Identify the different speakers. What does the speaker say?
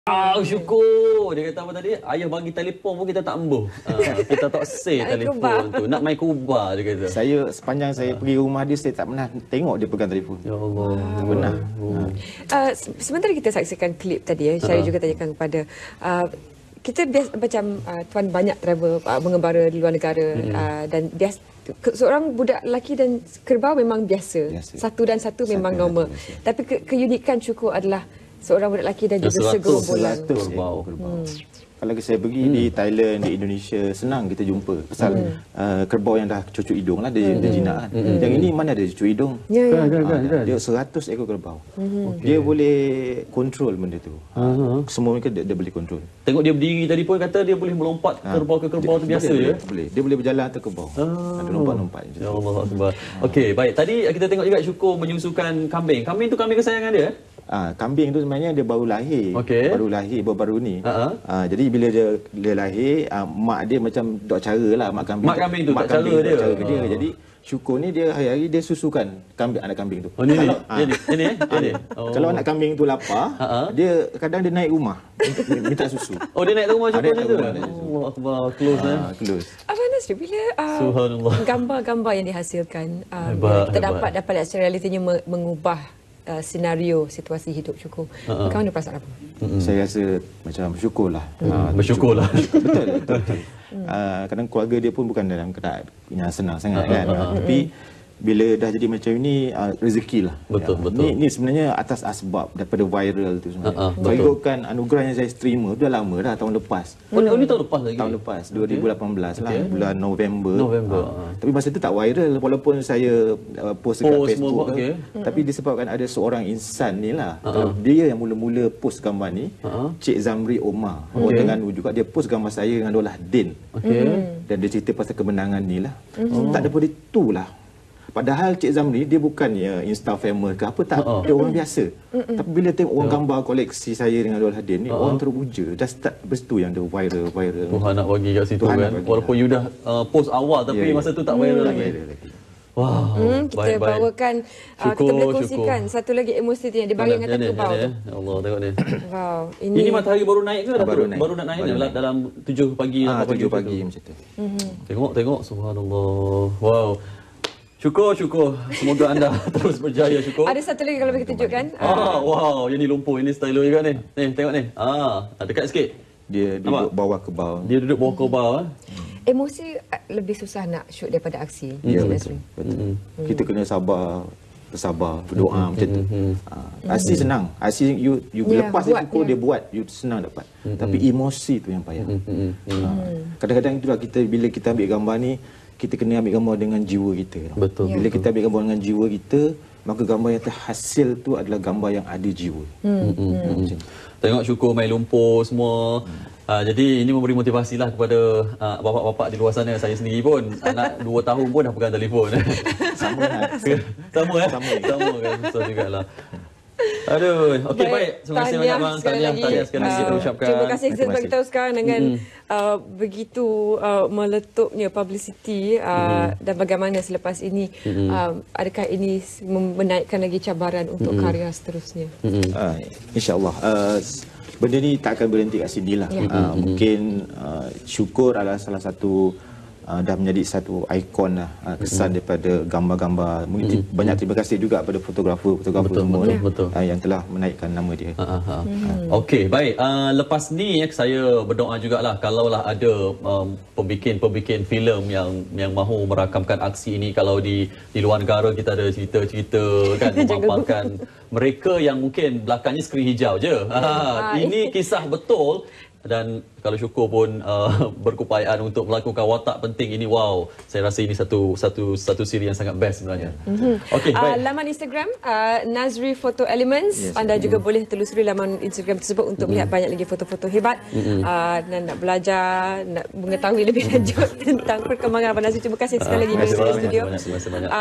Speaker 1: Syukur. Dia kata apa tadi? Ayah bagi telefon pun kita tak ambuh. Kita tak say telefon tu. Nak main Kuba, dia kata.
Speaker 2: Saya sepanjang saya pergi rumah dia, saya tak pernah tengok dia pegang telefon.
Speaker 1: Ya Allah.
Speaker 2: Tak pernah.
Speaker 3: Sementara kita saksikan klip tadi ya, saya juga tanyakan kepada kita biasa macam Tuan banyak travel mengembara di luar negara dan biasa seorang budak lelaki dan kerbau memang biasa. Satu dan satu memang normal. Tapi keunikan Syukur adalah seorang budak lelaki dan juga segerombolan
Speaker 2: kerbau. Kalau saya pergi di Thailand, di Indonesia, senang kita jumpa. Pasal kerbau yang dah cucuk hidung lah, dia jinak kan. Yang ini mana ada cucuk hidung? Dia 100 ekor kerbau. Dia boleh kontrol benda tu. Semua mereka dia boleh kontrol.
Speaker 1: Tengok dia berdiri tadi pun kata dia boleh melompat kerbau ke kerbau tu biasa je.
Speaker 2: Boleh. Dia boleh berjalan atas kerbau. Ada lompat-lompat.
Speaker 1: Ya Allah Akbar. Okey, baik. Tadi kita tengok juga Syukur menyusukan kambing. Kambing tu kambing kesayangan dia?
Speaker 2: Kambing tu sebenarnya dia baru lahir. Baru lahir baru-baru ni. Jadi bila dia lahir, mak dia macam dok cara lah, mak kambing.
Speaker 1: Mak kambing tu, mak kambing tu cara dia.
Speaker 2: Jadi Syukur ni dia hari-hari dia susukan anak kambing tu.
Speaker 1: Oh, ini.
Speaker 2: Kalau anak kambing tu lapar, dia kadang dia naik rumah minta susu.
Speaker 1: Oh, dia naik rumah Syukur tu. Allah Akbar, close
Speaker 2: close.
Speaker 3: Abang Nazri, bila gambar-gambar yang dihasilkan kita dapat lihat secara realitinya mengubah senario situasi hidup Syukur. Bagaimana perasaan apa?
Speaker 2: Saya rasa macam bersyukurlah.
Speaker 1: Bersyukurlah.
Speaker 2: Betul. Kadang keluarga dia pun bukan dalam keadaan yang senang sangat kan. Tapi bila dah jadi macam ini, rezeki lah.
Speaker 1: Betul.
Speaker 2: Ini sebenarnya atas asbab daripada viral tu sebenarnya. Kalau ikutkan anugerah yang saya terima tu dah lama dah, tahun lepas.
Speaker 1: Ini tahun lepas lagi?
Speaker 2: Tahun lepas, 2018 lah, bulan November. Tapi masa tu tak viral, walaupun saya post dekat Facebook. Tapi disebabkan ada seorang insan ni lah, dia yang mula-mula post gambar ni, Cik Zamri Omar. Dengan juga dia post gambar saya dengan Lolah Din. Dan dia cerita pasal kemenangan ni lah. Tak daripada itulah. Padahal Cik Zamri dia bukannya Insta famous ke apa, tak, dia orang biasa. Tapi bila tengok orang gambar koleksi saya dengan Lolah Din ni, orang teruja. Dah start begitu yang dia viral.
Speaker 1: Tuhan nak bagi kat situ kan. Walaupun you dah post awal tapi masa tu tak viral lagi. Wah,
Speaker 3: kita bawakan, kita boleh kongsikan satu lagi emosi yang dibagi dengan kerbau tu.
Speaker 1: Ya Allah, tengok ni.
Speaker 3: Wow,
Speaker 1: ini matahari baru naik ke?
Speaker 2: Baru
Speaker 1: nak naik dalam 7 pagi.
Speaker 2: 7 pagi macam tu.
Speaker 1: Tengok, subhanallah. Wow. Syukur. Semoga anda terus berjaya, Syukur.
Speaker 3: Ada satu lagi kalau boleh tunjukkan.
Speaker 1: Wow, yang ni lumpur, ini stylo juga ni. Ni, tengok ni. Dekat sikit.
Speaker 2: Dia duduk bawah kerbau.
Speaker 1: Dia duduk bawah kerbau.
Speaker 3: Emosi lebih susah nak shoot daripada aksi.
Speaker 2: Ya, betul. Kita kena bersabar, berdoa macam tu. Aksi senang. Aksi you lepas dia Syukur, dia buat, you senang dapat. Tapi emosi tu yang payah. Kadang-kadang itulah bila kita ambil gambar ni, kita kena ambil gambar dengan jiwa kita.
Speaker 1: Betul.
Speaker 2: Bila kita ambil gambar dengan jiwa kita, maka gambar yang terhasil tu adalah gambar yang ada jiwa.
Speaker 1: Tengok Syukur main lumpur semua. Jadi ini memberi motivasi lah kepada bapak-bapak di luar sana. Saya sendiri pun anak 2 tahun pun dah pegang telefon.
Speaker 2: Sama kan?
Speaker 1: Sama kan. Susah jugalah. Aduh, okey baik. Terima kasih banyak bang. Tahniah sekali lagi kita ucapkan.
Speaker 3: Terima kasih kita bagi tahu sekarang dengan begitu meletupnya publicity dan bagaimana selepas ini adakah ini menaikkan lagi cabaran untuk karya seterusnya?
Speaker 2: InsyaAllah. Benda ni tak akan berhenti kat sini lah. Mungkin Syukur adalah salah satu dah menjadi satu ikon lah, kesan daripada gambar-gambar. Banyak terima kasih juga kepada fotografer semua yang telah menaikkan nama dia.
Speaker 1: Okey, baik. Lepas ni saya berdoa jugalah kalaulah ada pembikin filem yang mahu merakamkan aksi ini. Kalau di luar negara kita ada cerita-cerita kan memaparkan mereka yang mungkin belakangnya skrin hijau je. Ini kisah betul. Dan kalau Syukur pun berkeupayaan untuk melakukan watak penting ini, wow, saya rasa ini satu siri yang sangat best sebenarnya. Okey, baik.
Speaker 3: Laman Instagram Nazri Photo Elements. Anda juga boleh telusuri laman Instagram tersebut untuk melihat banyak lagi foto-foto hebat dan nak belajar, nak mengetahui lebih lanjut tentang perkembangan Abang Nazri. Terima kasih sekali lagi di studio.